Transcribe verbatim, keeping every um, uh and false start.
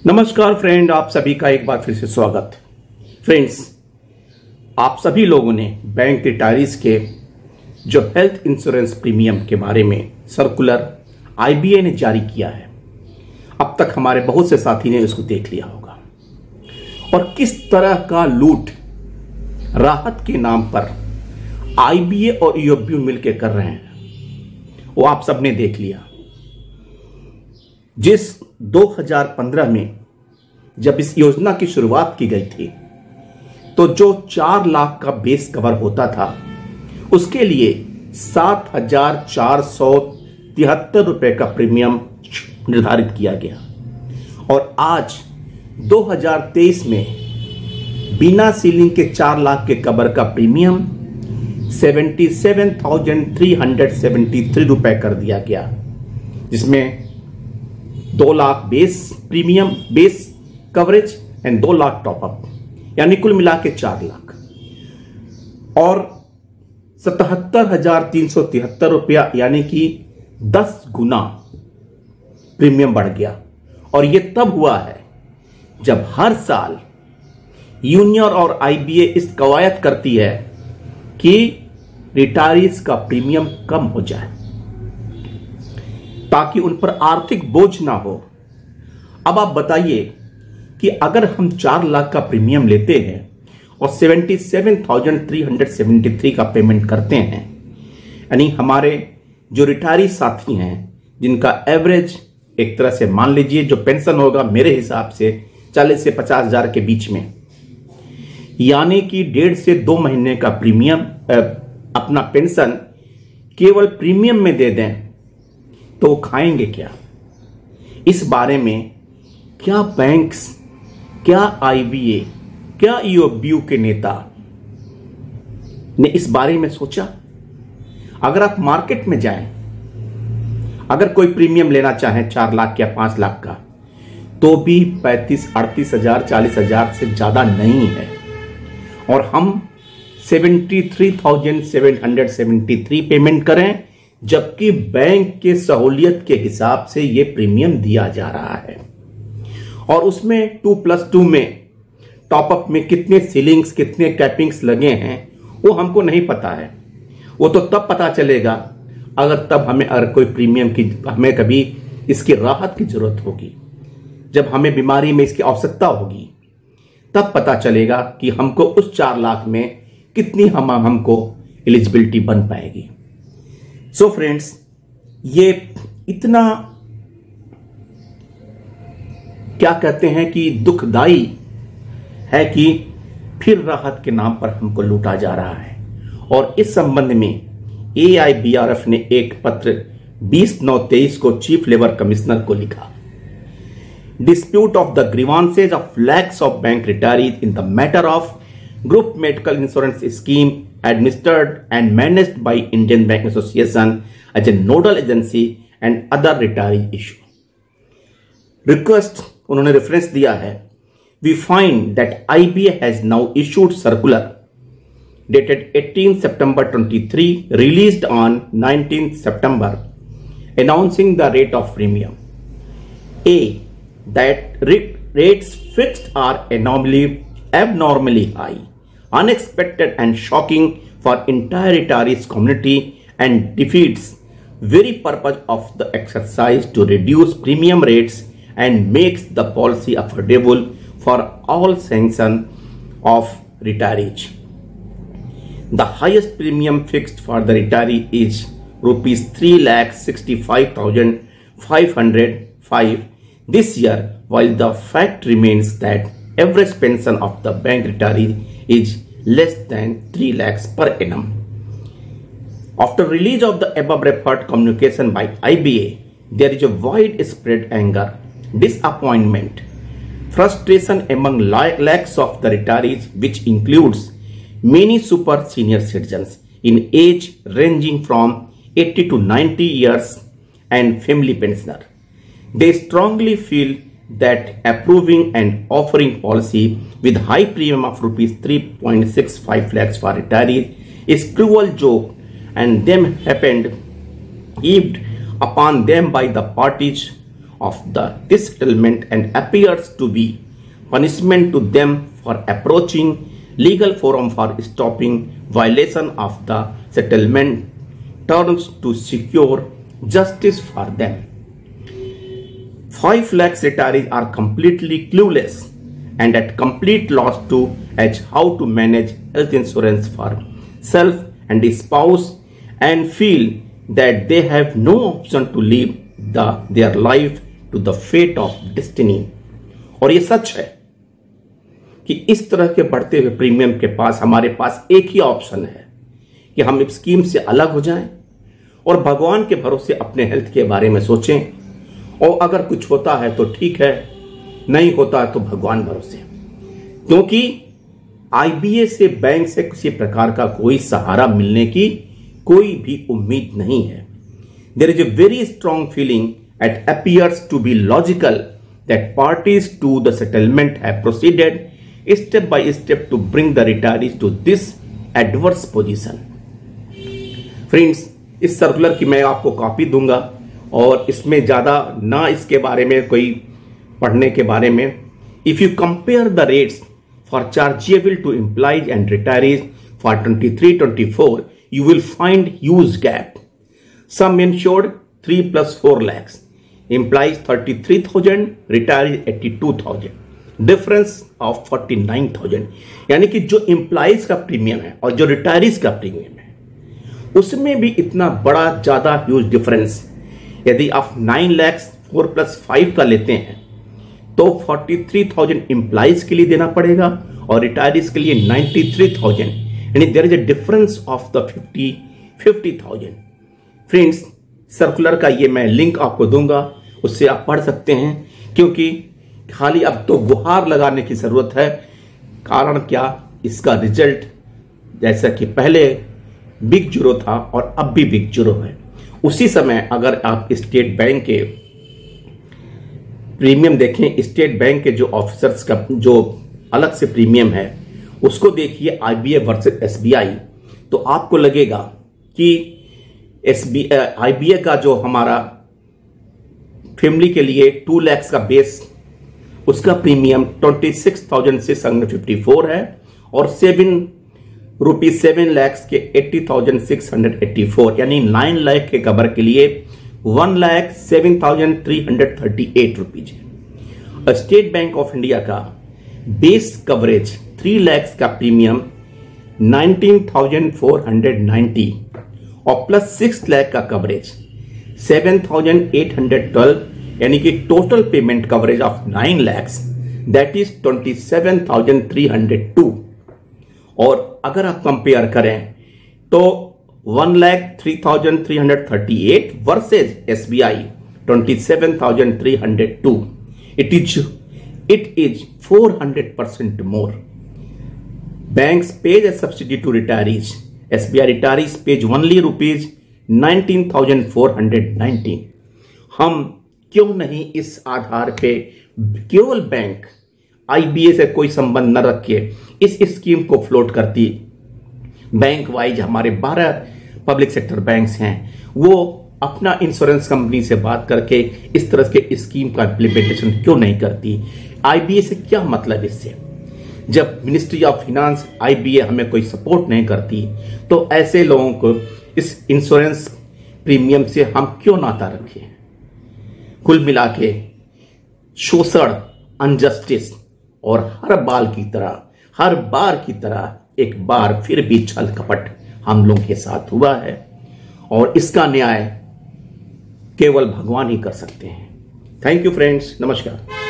नमस्कार फ्रेंड, आप सभी का एक बार फिर से स्वागत। फ्रेंड्स, आप सभी लोगों ने बैंक रिटायरीज के जो हेल्थ इंश्योरेंस प्रीमियम के बारे में सर्कुलर आईबीए ने जारी किया है, अब तक हमारे बहुत से साथी ने उसको देख लिया होगा। और किस तरह का लूट राहत के नाम पर आईबीए और ईओब्यू मिलकर कर रहे हैं, वो आप सबने देख लिया। जिस दो हज़ार पंद्रह में जब इस योजना की शुरुआत की गई थी, तो जो चार लाख का बेस कवर होता था, उसके लिए सात हजार चार सौ तिहत्तर रुपए का प्रीमियम निर्धारित किया गया। और आज दो हज़ार तेईस में बिना सीलिंग के चार लाख के कवर का प्रीमियम सतहत्तर हजार तीन सौ तिहत्तर रुपए कर दिया गया, जिसमें दो lakh base premium base coverage and दो लाख टॉपअप, यानी कुल मिला के चार लाख। और सतहत्तर हजार तीन सौ तिहत्तर रुपया यानी कि दस गुना प्रीमियम बढ़ गया। और यह तब हुआ है जब हर साल यूनियन और आईबीए इस कवायद करती है कि रिटायरीज का प्रीमियम कम हो जाए ताकि उन पर आर्थिक बोझ ना हो। अब आप बताइए कि अगर हम चार लाख का प्रीमियम लेते हैं और सतहत्तर हजार तीन सौ तिहत्तर का पेमेंट करते हैं, यानी हमारे जो रिटायरी साथी हैं जिनका एवरेज एक तरह से मान लीजिए जो पेंशन होगा मेरे हिसाब से चालीस से पचास हजार के बीच में, यानी कि डेढ़ से दो महीने का प्रीमियम अपना पेंशन केवल प्रीमियम में दे दें, तो वो खाएंगे क्या? इस बारे में क्या बैंक्स, क्या आईबीए, क्या ईओब्यू के नेता ने इस बारे में सोचा? अगर आप मार्केट में जाएं, अगर कोई प्रीमियम लेना चाहे चार लाख या पांच लाख का, तो भी पैंतीस अड़तीस हजार चालीस हजार से ज्यादा नहीं है। और हम तिहत्तर हजार सात सौ तिहत्तर पेमेंट करें, जबकि बैंक के सहूलियत के हिसाब से यह प्रीमियम दिया जा रहा है। और उसमें टू प्लस टू में टॉपअप में कितने सीलिंग्स, कितने कैपिंग्स लगे हैं, वो हमको नहीं पता है। वो तो तब पता चलेगा अगर तब हमें अगर कोई प्रीमियम की हमें कभी इसकी राहत की जरूरत होगी, जब हमें बीमारी में इसकी आवश्यकता होगी, तब पता चलेगा कि हमको उस चार लाख में कितनी हम हमको एलिजिबिलिटी बन पाएगी। सो so फ्रेंड्स, ये इतना क्या कहते हैं कि दुखदाई है कि फिर राहत के नाम पर हमको लूटा जा रहा है। और इस संबंध में एआईबीआरएफ ने एक पत्र बीस नौ तेईस को चीफ लेबर कमिश्नर को लिखा। Dispute of the grievances of lakhs of bank retirees in the matter of group medical insurance scheme administered and managed by Indian Bank Association as a nodal agency and other retiree issue. Request उन्होंने reference दिया है। We find that I B A has now issued circular dated eighteenth September twenty-three, released on nineteenth September, announcing the rate of premium. A, that rates fixed are abnormally, abnormally high, unexpected and shocking for entire retirees community and defeats very purpose of the exercise to reduce premium rates and makes the policy affordable for all section of retirees. The highest premium fixed for the retiree is rupees three lakh sixty-five thousand five hundred five this year, while the fact remains that average pension of the bank retiree is less than three lakhs per annum. After release of the above referred communication by I B A, there is a widespread anger, disappointment, frustration among lakhs of the retirees, which includes many super senior citizens in age ranging from eighty to ninety years and family pensioner. They strongly feel that approving and offering policy with high premium of rupees three point six five lakhs for retirees is cruel joke and them happened heaped upon them by the parties of the this settlement and appears to be punishment to them for approaching legal forum for stopping violation of the settlement terms to secure justice for them. Five lakh retirees are completely clueless and at complete loss to as how to manage health insurance for self and spouse and feel that they have no option to live the their life to the fate of destiny. और ये सच है कि इस तरह के बढ़ते हुए premium के पास हमारे पास एक ही ऑप्शन है कि हम इस स्कीम से अलग हो जाएं और भगवान के भरोसे अपने हेल्थ के बारे में सोचें, और अगर कुछ होता है तो ठीक है, नहीं होता है तो भगवान भरोसे। क्योंकि आईबीए से, बैंक से किसी प्रकार का कोई सहारा मिलने की कोई भी उम्मीद नहीं है। There is a very strong feeling it appears to be logical that parties to the settlement have proceeded step by step to bring the retirees to this adverse position. Friends, इस सर्कुलर की मैं आपको copy दूंगा और इसमें ज्यादा ना इसके बारे में कोई पढ़ने के बारे में। If you compare the rates for chargeable to employees and retirees for twenty three twenty four you will find huge gap. Some insured three plus four lakhs, implies thirty-three thousand, retirees eighty-two thousand, difference of forty-nine thousand. यानी कि जो employees का premium है और जो retirees का premium है उसमें भी इतना बड़ा ज्यादा ह्यूज डिफरेंस। यदि आप nine lakhs four plus five का लेते हैं तो फोर्टी थ्री थाउजेंड एम्प्लॉइज के लिए देना पड़ेगा और रिटायरीज के लिए नाइन्टी थ्री थाउजेंड, यानी there is a difference of the fifty fifty thousand. Friends, circular का ये मैं लिंक आपको दूंगा, उससे आप पढ़ सकते हैं, क्योंकि खाली अब तो गुहार लगाने की जरूरत है। कारण क्या, इसका रिजल्ट जैसा कि पहले बिग जीरो था और अब भी बिग जीरो है। उसी समय अगर आप स्टेट बैंक के प्रीमियम देखें, स्टेट बैंक के जो ऑफिसर्स का जो अलग से प्रीमियम है उसको देखिए आईबीए वर्सेस एसबीआई, तो आपको लगेगा कि एसबीआई आईबीए का जो हमारा फैमिली के लिए टू लैक्स का बेस, उसका premium twenty six thousand six hundred fifty four है और सेवन रुपीज सेवन लैक्स के eighty thousand six hundred eighty four, यानी नाइन लाख के कवर के लिए one lakh seven thousand three hundred thirty eight rupees है। स्टेट बैंक ऑफ इंडिया का base coverage three lakhs का premium nineteen thousand four hundred ninety और plus six lakh का coverage seven thousand eight hundred twelve, यानी कि total payment coverage of nine lakhs, that is twenty seven thousand three hundred two. और अगर आप compare करें तो one lakh three thousand three hundred thirty eight versus SBI twenty seven thousand three hundred two, it is it is four hundred percent more. Banks pays a subsidy to retirees. S B I retirees pays only rupees nineteen thousand four hundred nineteen. हम क्यों नहीं इस आधार पे केवल bank IBA से कोई संबंध न रखे इस स्कीम को फ्लोट करती। बैंक वाइज हमारे बारह पब्लिक सेक्टर बैंक्स हैं, वो अपना इंश्योरेंस कंपनी से बात करके इस तरह के स्कीम का इम्प्लीमेंटेशन क्यों नहीं करती। आईबीए से क्या मतलब इससे, जब मिनिस्ट्री ऑफ फिनांस आईबीए हमें कोई सपोर्ट नहीं करती तो ऐसे लोगों को इस इंश्योरेंस प्रीमियम से हम क्यों नाता रखें। कुल मिला के शोषण, अनजस्टिस और हर बाल की तरह हर बार की तरह एक बार फिर भी छल कपट हम लोगों के साथ हुआ है और इसका न्याय केवल भगवान ही कर सकते हैं। थैंक यू फ्रेंड्स, नमस्कार।